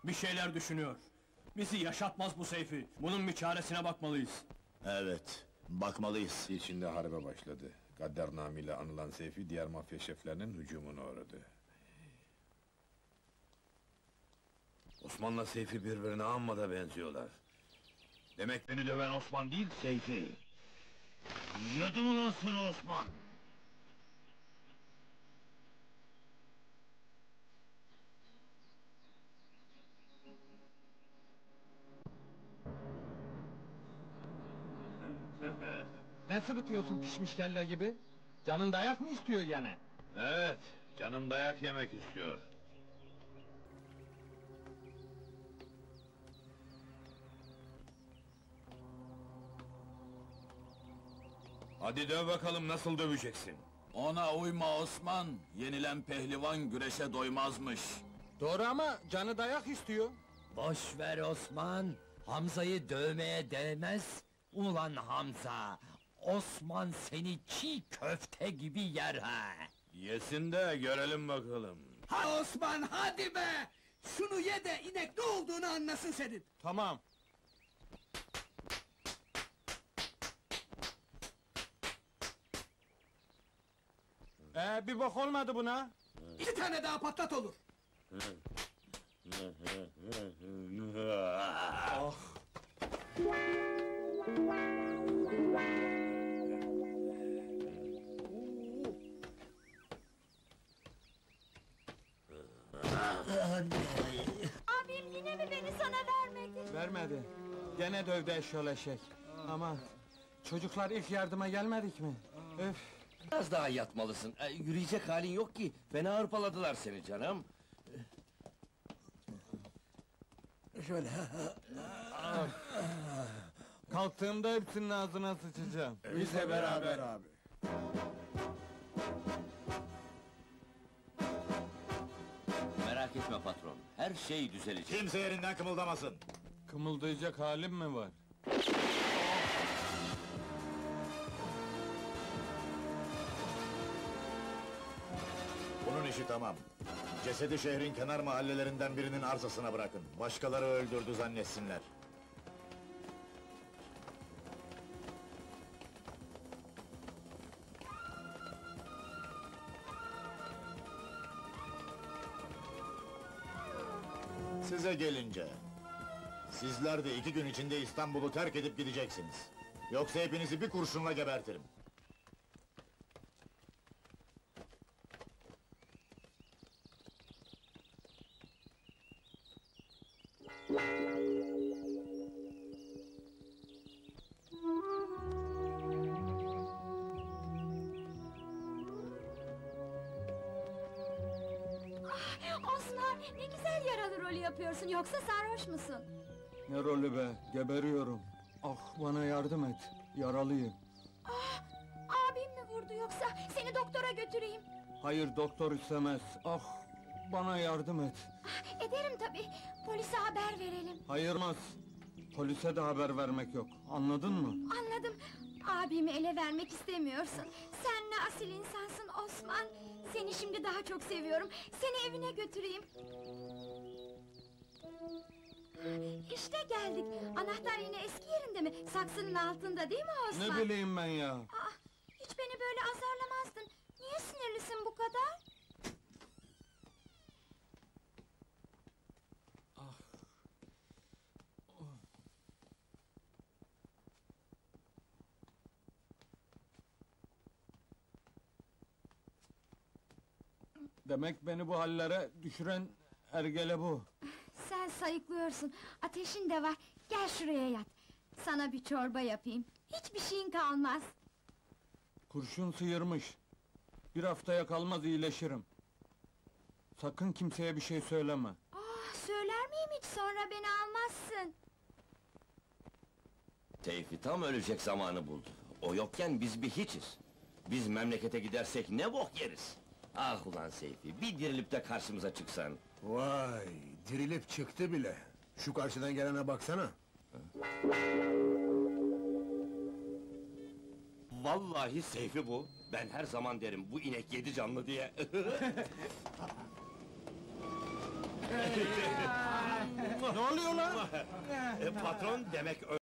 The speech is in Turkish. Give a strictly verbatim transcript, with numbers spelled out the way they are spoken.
Bir şeyler düşünüyor. Bizi yaşatmaz bu Seyfi. Bunun bir çaresine bakmalıyız. Evet, bakmalıyız. İçinde harbe başladı. Gaddar namıyla anılan Seyfi, diğer mafya şeflerinin hücumuna uğradı. Osman'la Seyfi birbirine amma da benziyorlar. Demek beni döven Osman değil, Seyfi. Yadın ulan seni Osman! Ne sırıtıyorsun pişmiş kelle gibi? Canın dayak mı istiyor gene? Evet, canım dayak yemek istiyor. Hadi döv bakalım, nasıl döveceksin? Ona uyma Osman, yenilen pehlivan güreşe doymazmış. Doğru ama canı dayak istiyor. Boş ver Osman, Hamza'yı dövmeye değmez. Ulan Hamza, Osman seni çiğ köfte gibi yer ha! Yesin de görelim bakalım. Ha Osman, hadi be! Şunu ye de inek ne olduğunu anlasın senin! Tamam. Ee, bir bok olmadı buna. İki tane daha patlat olur! Abim yine mi beni sana vermedi? Vermedi. Gene dövdü eşyol eşek. Ama çocuklar ilk yardıma gelmedik mi? Öf! Biraz daha yatmalısın, ee, yürüyecek halin yok ki, fena hırpaladılar seni canım. Şöyle... Kalktığımda hepsinin ağzına sıçacağım. Biz de beraber abi! Merak etme patron, her şey düzelecek. Kimse yerinden kımıldamasın! Kımıldayacak halim mi var? Bunun işi tamam. Cesedi şehrin kenar mahallelerinden birinin arsasına bırakın. Başkaları öldürdü zannetsinler. Size gelince... Sizler de iki gün içinde İstanbul'u terk edip gideceksiniz. Yoksa hepinizi bir kurşunla gebertirim. Osman, ne güzel yaralı rolü yapıyorsun, yoksa sarhoş musun? Ne rolü be, geberiyorum. Ah, bana yardım et, yaralıyım. Ah, abim mi vurdu yoksa? Seni doktora götüreyim. Hayır, doktor istemez. Ah, bana yardım et. Ah, ederim tabii, polise haber verelim. Hayırmaz. Polise de haber vermek yok, anladın mı? Anladım, abimi ele vermek istemiyorsun. Sen ne asil insansın Osman. Seni şimdi daha çok seviyorum, seni evine götüreyim. İşte geldik, anahtar yine eski yerinde mi? Saksının altında değil mi Osman? Ne bileyim ben ya? Ah, hiç beni böyle azarlamazdın. Niye sinirlisin bu kadar? Demek beni bu hallere düşüren ergele bu. Sen sayıklıyorsun, ateşin de var. Gel şuraya yat. Sana bir çorba yapayım. Hiçbir şeyin kalmaz. Kurşun sıyırmış. Bir haftaya kalmaz iyileşirim. Sakın kimseye bir şey söyleme. Ah, söyler miyim hiç, sonra beni almazsın. Seyfi tam ölecek zamanı buldu. O yokken biz bir hiçiz. Biz memlekete gidersek ne bok yeriz. Ah ulan Seyfi, bir dirilip de karşımıza çıksan. Vay, dirilip çıktı bile. Şu karşıdan gelene baksana. Vallahi Seyfi bu. Ben her zaman derim, bu inek yedi canlı diye. oluyor lan? E, patron demek